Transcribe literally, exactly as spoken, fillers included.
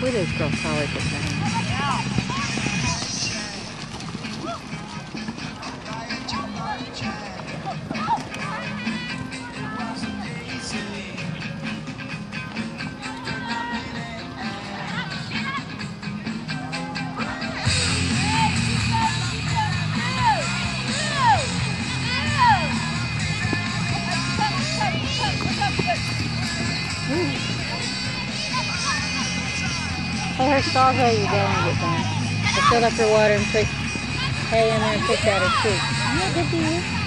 Where those girls college are playing. Hey, her stall's ready to go and get done. I filled up her water and put hay in there and picked out her treat. Isn't that good to you?